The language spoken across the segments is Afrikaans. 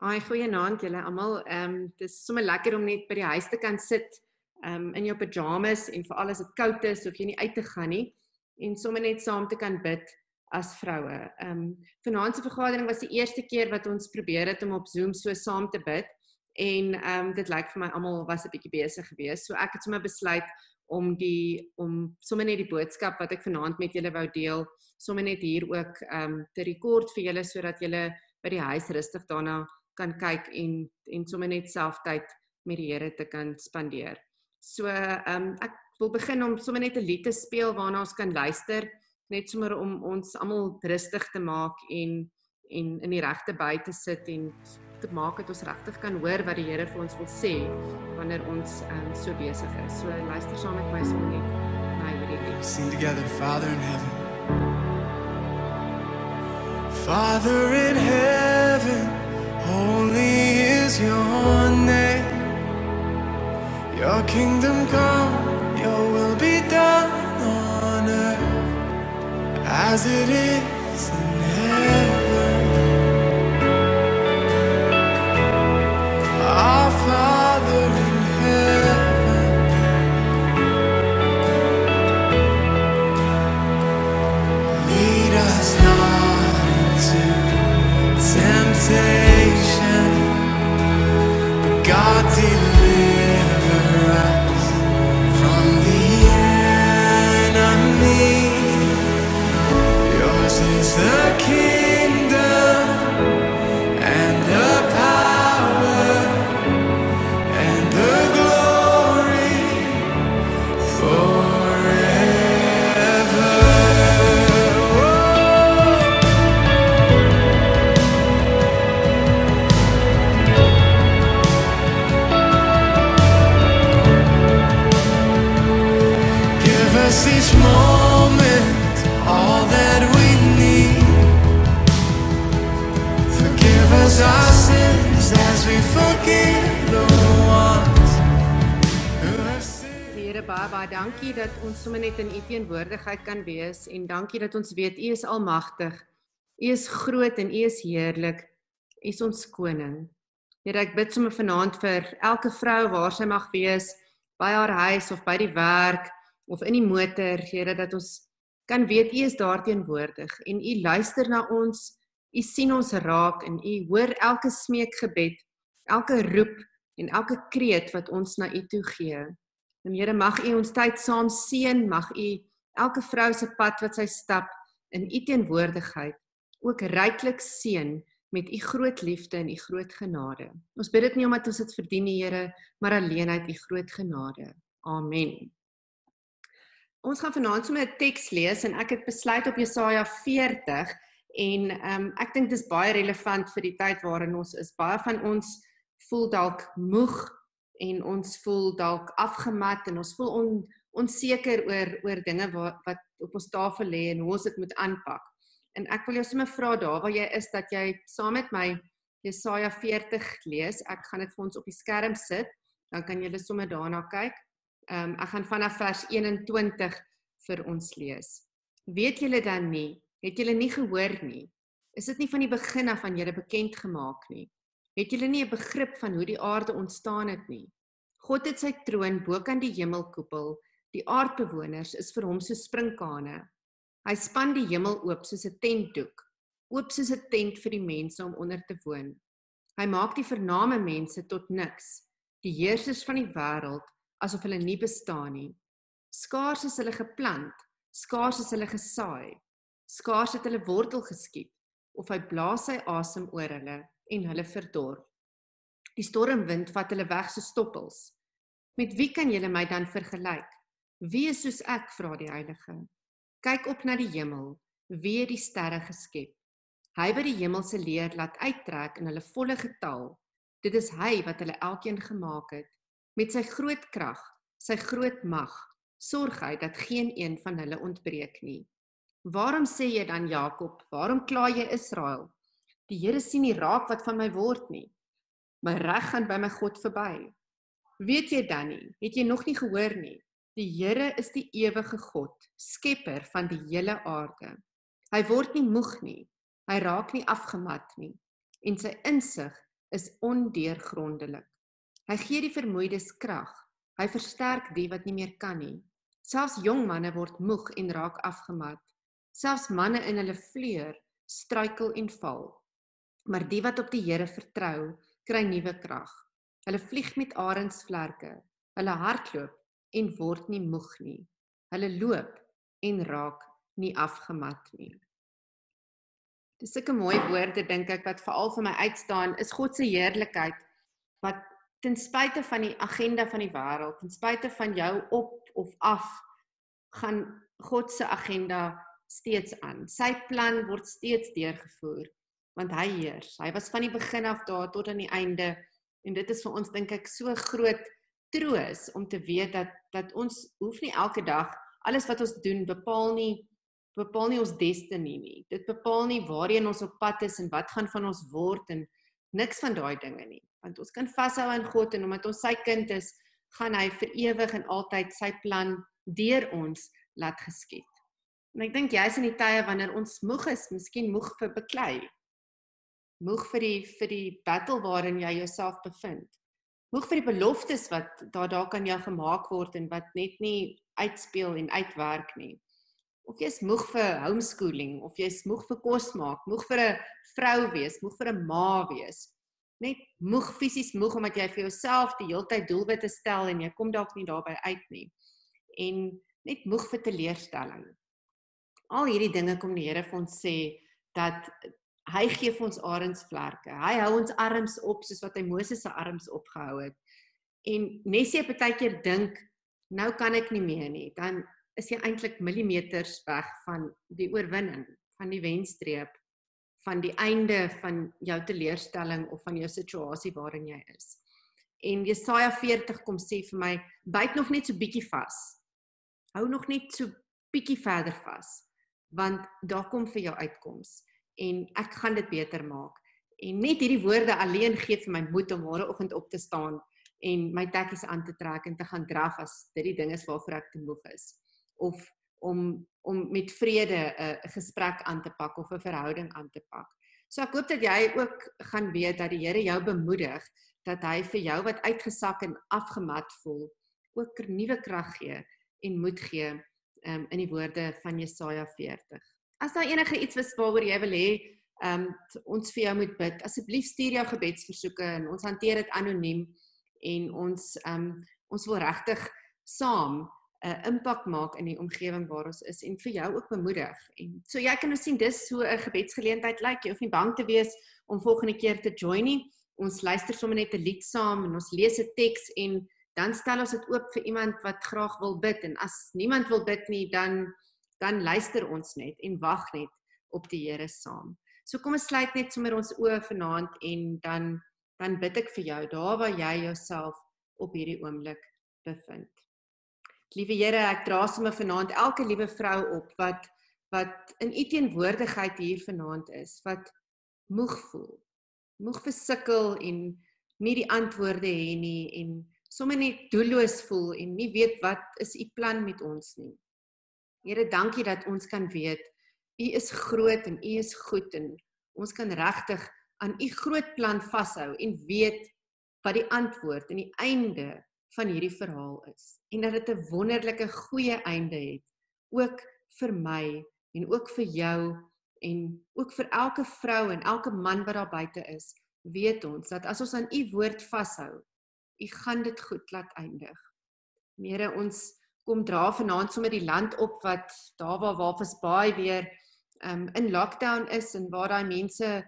Ai, goeienaand julle almal. Dit is sommer lekker om net by die huis te kan sit, in jou pyjamas en veral as dit koud is of jy nie uit te gaan nie en sommer net saam te kan bid as vroue. Vanaand se vergadering was die eerste keer wat ons probeer het om op Zoom so saam te bid en dit lyk vir my almal was 'n bietjie besig geweest. So ek het sommer besluit om sommer net die boodskap wat ek vanaand met julle wou deel, sommer net hier ook te rekord vir julle sodat julle by die huis rustig daarna kan kyk en sommer net self tyd met die Here te kan spandeer. So ek wil begin om sommer net 'n lied te speel waarna ons kan luister, net sommer om ons almal rustig te maak en in die regte by te sit en te maak dat ons regtig kan hoor wat die Here vir ons wil sê wanneer ons so besig is. So luister saam met my sommer net na hierdie lied. Sing together, Father in heaven. Father in heaven, holy is your name. Your kingdom come, your will be done on earth as it is in heaven. Our Father in heaven, lead us not into temptation, but God deliver us from the enemy. Yours is the kingdom and the power and the glory forever. Give us each moment all that we need. Forgive us our sins as we forgive the ones who have sinned. Here baie dankie dat ons sommer net in U teenwoordigheid kan wees en dankie dat ons weet U is almagtig. U is groot en U is heerlik. U is ons koning. Here, ek bid sommer vanaand vir elke vrou waar sy mag wees, by haar huis of by die werk of in die motor, Here, dat ons kan weet U is daar teenwoordig en U luister na ons, U sien ons raak en U hoor elke smeekgebed, elke roep en elke kreet wat ons na U toe gee. En Here, mag U ons tyd saam seën, mag U elke vrou se pad wat sy stap in U teenwoordigheid ook ryklik seën met U groot liefde en U groot genade. Ons bid dit nie omdat ons dit verdien, Here, maar alleen uit U groot genade. Amen. Ons gaan vanaand sommer 'n teks lees en ek het besluit op Jesaja 40 en ek dink dis baie relevant vir die tyd waarin ons is. Baie van ons voel dalk moeg en ons voel dalk afgemat en ons voel onseker oor dinge wat op ons tafel lê en hoe ons dit moet aanpak. En ek wil jou sommer vra daar waar jy is dat jy saam met my Jesaja 40 lees. Ek gaan dit vir ons op die skerm sit, dan kan julle sommer daarna kyk. Ek gaan vanaf vers 21 vir ons lees. Weet julle dan nie, het julle nie gehoor nie? Is dit nie van die begin af aan julle bekend gemaak nie? Het julle nie 'n begrip van hoe die aarde ontstaan het nie? God het sy troon bo kan die hemelkoepel, die aardbewoners is vir hom so sprinkane. Hy span die hemel oop soos 'n tentdoek, oop soos 'n tent vir die mense om onder te woon. Hy maak die vername mense tot niks, die heersers van die wêreld asof hulle nie bestaan nie. Skaars is hulle geplant, skaars is hulle gesaai, skaars het hulle wortel geskiet, of hy blaas sy asem oor hulle en hulle verdor. Die stormwind vat hulle weg so stoppels. Met wie kan julle my dan vergelyk? Wie is soos ek, vra die Heilige? Kyk op na die hemel, wie het die sterre geskep? Hy wat die hemelse leer laat uittrek in hulle volle getal. Dit is hy wat hulle elkeen gemaak het. Met sy groot krag, sy groot mag, sorg hy dat geen een van hulle ontbreek nie. Waarom sê jy dan Jakob, waarom kla jy Israel? Die Here sien nie raak wat van my word nie. My reg gaan by my God verby. Weet jy dan nie, het jy nog nie gehoor nie? Die Here is die ewige God, skepper van die hele aarde. Hy word nie moeg nie, hy raak nie afgemat nie, en sy insig is ondeurgrondelik. Hy gee die vermoeides krag. Hy versterk die wat nie meer kan nie. Selfs jong manne word moeg en raak afgemat. Selfs manne in hulle vleur struikel en val. Maar die wat op die Here vertrou, kry nuwe krag. Hulle vlieg met arendsvlerke. Hulle hardloop en word nie moeg nie. Hulle loop en raak nie afgemat nie. Dis sulke mooi woorde, dink ek, wat veral vir my uitstaan, is God se heerlikheid, wat ten spyte van die agenda van die wêreld, ten spyte van jou op of af, gaan God se agenda steeds aan. Sy plan word steeds deurgevoer, want hy heers. Hy was van die begin af daar tot aan die einde, en dit is vir ons, dink ek, so groot troos om te weet dat ons hoef nie elke dag, alles wat ons doen, bepaal nie ons destiny nie. Dit bepaal nie waarheen ons op pad is en wat gaan van ons word en niks van daai dinge nie. Want ons kan vashou aan God en omdat ons sy kind is, gaan hy vir ewig en altyd sy plan deur ons laat geskied. En ek dink juist in die tye wanneer ons moeg is, miskien moeg vir beklei, moeg vir die battle waarin jy jouself bevind, moeg vir die beloftes wat daar kan jou gemaak word en wat net nie uitspeel en uitwerk nie. Of jy is moeg vir homeschooling, of jy is moeg vir kos maak, moeg vir 'n vrou wees, moeg vir 'n ma wees. Net moeg, fisies moeg, omdat jy vir jouself die hele tyd doelwitte stel en jy kom dalk nie daarby uit nie. En net moeg vir teleurstelling. Al hierdie dinge kom die Here vir ons sê, dat hy gee vir ons arendsvlerke. Hy hou ons arms op, soos wat hy Moses se arms opgehou het. En nes jy partykeer dink, nou kan ek nie meer nie, dan is jy eintlik millimeters weg van die oorwinning, van die wenstreep, van die einde van jou teleurstelling of van jou situasie waarin jy is. En Jesaja 40 kom sê vir my, byt nog net so bietjie vas. Hou nog net so bietjie verder vas, want daar kom vir jou uitkoms. En ek gaan dit beter maak. En net hierdie woorde alleen gee vir my moed om môreoggend op te staan en my tekkies aan te trek en te gaan draf as dit die ding is waarvoor ek te moeg is. Of om met vrede 'n gesprek aan te pak of 'n verhouding aan te pak. So ek hoop dat jy ook gaan weet dat die Here jou bemoedig, dat hy vir jou wat uitgesak en afgemat voel, ook nuwe krag gee en moed gee in die woorde van Jesaja 40. As daar enige iets was waaroor jy wil hê, ons vir jou moet bid, asseblief stuur jou gebedsversoeke en ons hanteer dit anoniem en ons wil regtig saam impak maak in die omgewing waar ons is en vir jou ook bemoedig. En so jy kan nou sien, dis so 'n gebedsgeleentheid lyk. Jy hoef nie bang te wees om volgende keer te join nie. Ons luister sommer net 'n lied saam en ons lees 'n teks en dan stel ons dit oop vir iemand wat graag wil bid. En as niemand wil bid nie, dan luister ons net en wag net op die Here saam. So kom ons sluit net sommer ons oë vanaand en dan bid ek vir jou, daar waar jy jouself op hierdie oomblik bevind. Liewe Here, ek dra sommer vanaand elke liewe vrou op wat in u teenwoordigheid hier vanaand is, wat moeg voel, moeg versukkel en nie die antwoorde hê nie en sommer net doelloos voel en nie weet wat is u plan met ons nie. Here, dankie dat ons kan weet, u is groot en u is goed en ons kan regtig aan u groot plan vashou en weet wat die antwoord en die einde van hierdie verhaal is. En dat dit 'n wonderlike goeie einde het, ook vir my en ook vir jou en ook vir elke vrou en elke man wat daar buite is, weet ons dat as ons aan u woord vashou, u gaan dit goed laat eindig. Here, ons kom dra vanaand sommer die land op wat daar waar Walvis Bay weer in lockdown is en waar daai mense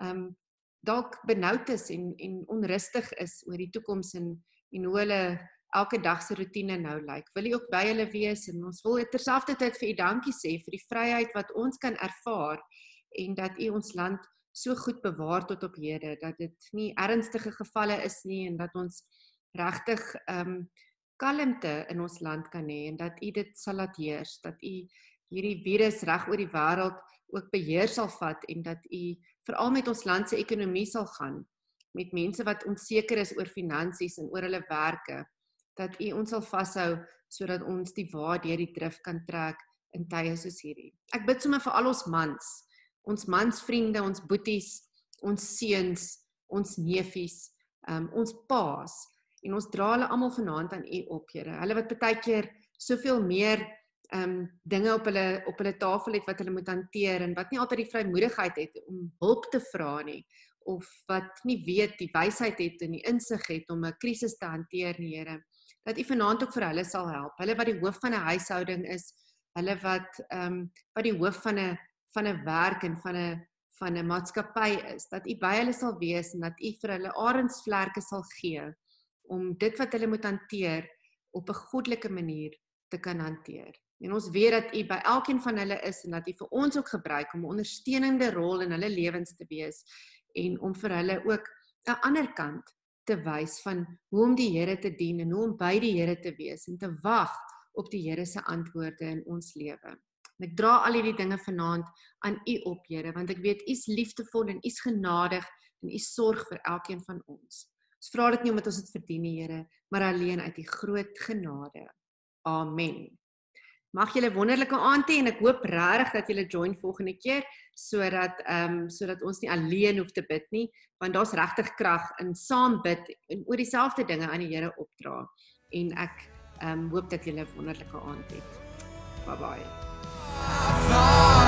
dalk benoud is en onrustig is oor die toekoms en hoe hulle elke dag se roetine nou lyk. Wil u ook by hulle wees en ons wil terselfdertyd vir u dankie sê vir die vryheid wat ons kan ervaar en dat u ons land so goed bewaar tot op hede, dat dit nie ernstige gevalle is nie en dat ons regtig kalmte in ons land kan hê en dat u dit sal laat heers, dat u hierdie virus reg oor die wêreld ook beheer sal vat en dat u veral met ons land se ekonomie sal gaan, met mense wat onseker is oor finansies en oor hulle werke, dat u ons sal vashou sodat ons die waar deur die drif kan trek in tye soos hierdie. Ek bid sommer vir al ons mansvriende, ons boeties, ons seuns, ons neefies, ons paas, en ons dra hulle almal vanaand aan U op, Here. Hulle wat partykeer soveel meer dinge op hulle tafel het wat hulle moet hanteer, en wat nie altyd die vrymoedigheid het om hulp te vra nie, of wat nie weet, die wysheid het en die insig het om 'n krisis te hanteer nie, Here. Dat U vanaand ook vir hulle sal help. Hulle wat die hoof van 'n huishouding is, hulle wat die hoof van 'n werk en van 'n maatskappy is, dat U by hulle sal wees en dat U vir hulle arensvlerke sal gee om dit wat hulle moet hanteer op 'n goddelike manier te kan hanteer. En ons weet dat U by elkeen van hulle is en dat U vir ons ook gebruik om 'n ondersteunende rol in hulle lewens te wees en om vir hulle ook 'n ander kant te wys van hoe om die Here te dien en hoe om by die Here te wees en te wag op die Here se antwoorde in ons lewe. En ek dra al hierdie dinge vanaand aan U op, Here, want ek weet U is liefdevol en U is genadig en U sorg vir elkeen van ons. Ons vra dit nie omdat ons dit verdien, Here, maar alleen uit U groot genade. Amen. Mag julle wonderlike aand hê en ek hoop regtig dat julle join volgende keer sodat ons nie alleen hoef te bid nie, want daar's regtig krag in saam bid en oor dieselfde dinge aan die Here opdra. En ek hoop dat julle 'n wonderlike aand het. Bye bye.